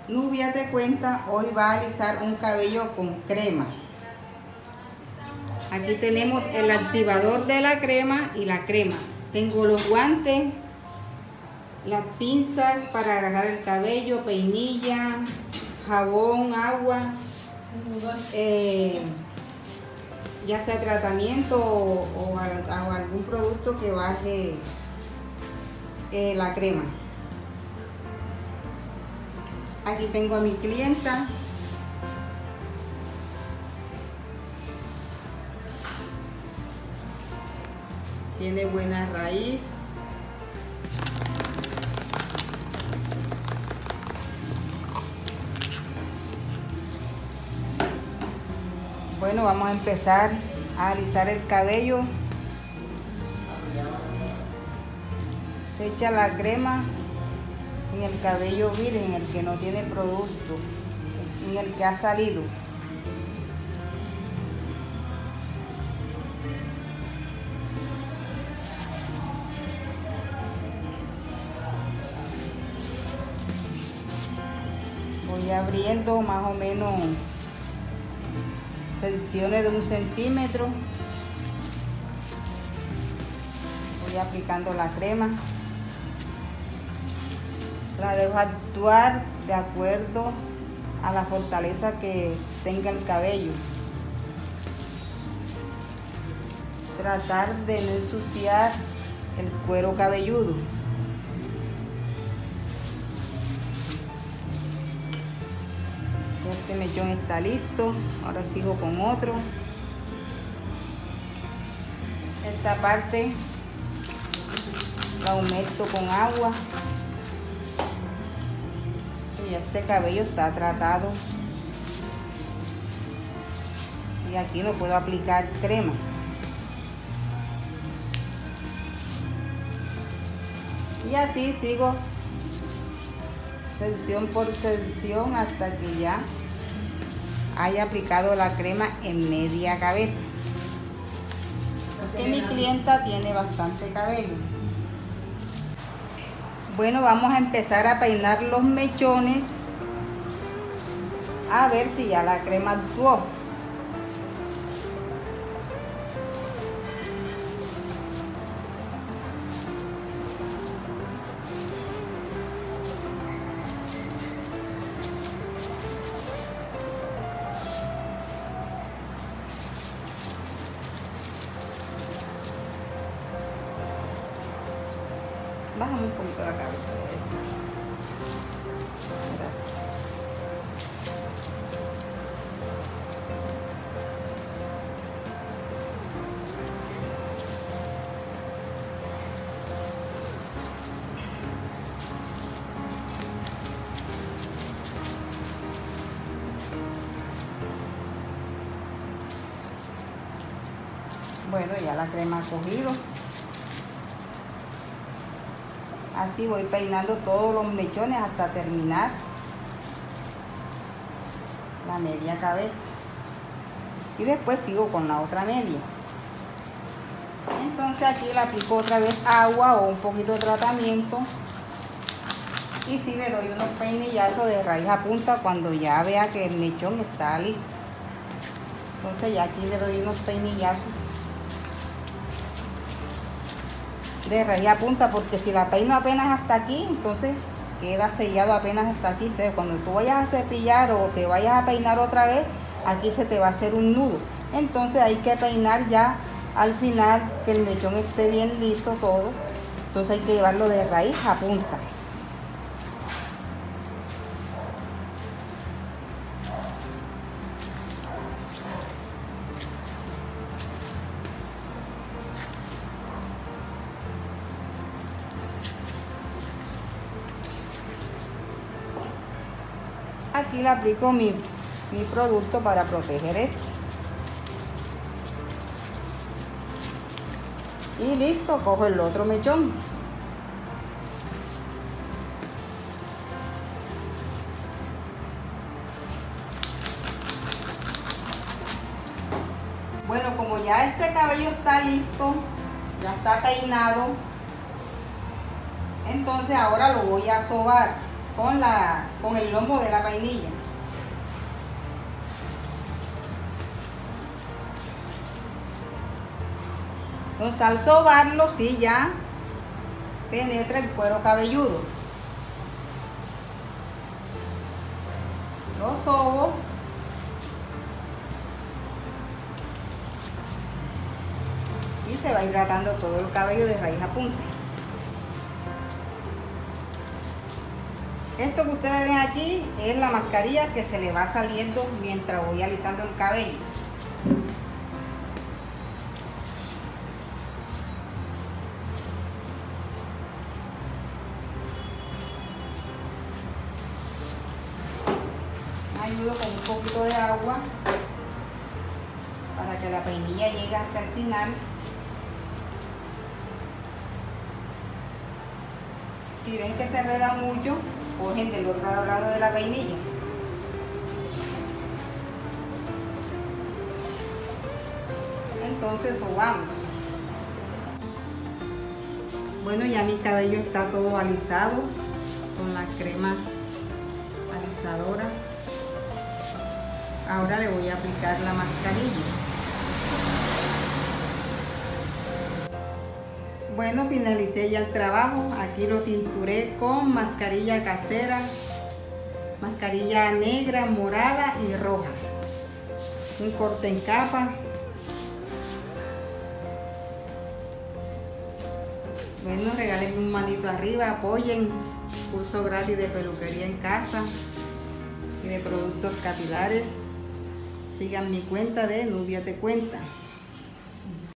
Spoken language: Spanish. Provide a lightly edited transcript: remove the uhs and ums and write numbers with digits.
Nubia Te Cuenta hoy va a alisar un cabello con crema. Aquí tenemos el activador de la crema y la crema. Tengo los guantes, las pinzas para agarrar el cabello, peinilla, jabón, agua, ya sea tratamiento o algún producto que baje la crema. Aquí tengo a mi clienta. Tiene buena raíz. Bueno, vamos a empezar a alisar el cabello. Se echa la crema en el cabello virgen, el que no tiene producto, en el que ha salido. Voy abriendo más o menos secciones de 1 centímetro. Voy aplicando la crema. La dejo actuar de acuerdo a la fortaleza que tenga el cabello. Tratar de no ensuciar el cuero cabelludo. Este mechón está listo. Ahora sigo con otro. Esta parte la humecto con agua. Y este cabello está tratado. Y aquí no puedo aplicar crema. Y así sigo sección por sección hasta que ya haya aplicado la crema en media cabeza. Porque mi clienta tiene bastante cabello. Bueno, vamos a empezar a peinar los mechones a ver si ya la crema actuó. Bájame un poquito la cabeza de esta. Gracias. Bueno, ya la crema ha cogido. Así voy peinando todos los mechones hasta terminar la media cabeza. Y después sigo con la otra media. Entonces aquí le aplico otra vez agua o un poquito de tratamiento. Y sí le doy unos peinillazos de raíz a punta cuando ya vea que el mechón está listo. Entonces ya aquí le doy unos peinillazos de raíz a punta, porque si la peino apenas hasta aquí, entonces queda sellado apenas hasta aquí. Entonces cuando tú vayas a cepillar o te vayas a peinar otra vez, aquí se te va a hacer un nudo. Entonces hay que peinar ya al final, que el mechón esté bien liso todo. Entonces hay que llevarlo de raíz a punta. Aquí le aplico mi producto para proteger esto. Y listo, cojo el otro mechón. Bueno, como ya este cabello está listo, ya está peinado, entonces ahora lo voy a sobar. con el lomo de la vainilla. Entonces al sobarlo sí ya penetra el cuero cabelludo. Lo sobo y se va hidratando todo el cabello de raíz a punta. Esto que ustedes ven aquí es la mascarilla que se le va saliendo mientras voy alisando el cabello. Ayudo con un poquito de agua para que la peinilla llegue hasta el final. Si ven que se enreda mucho, cogen del otro lado de la peinilla. Entonces sobamos. Bueno, ya mi cabello está todo alisado con la crema alisadora. Ahora le voy a aplicar la mascarilla. Bueno, finalicé ya el trabajo. Aquí lo tinturé con mascarilla casera, mascarilla negra, morada y roja. Un corte en capa. Bueno, regálenme un manito arriba, apoyen. Curso gratis de peluquería en casa y de productos capilares. Sigan mi cuenta de Nubia Te Cuenta.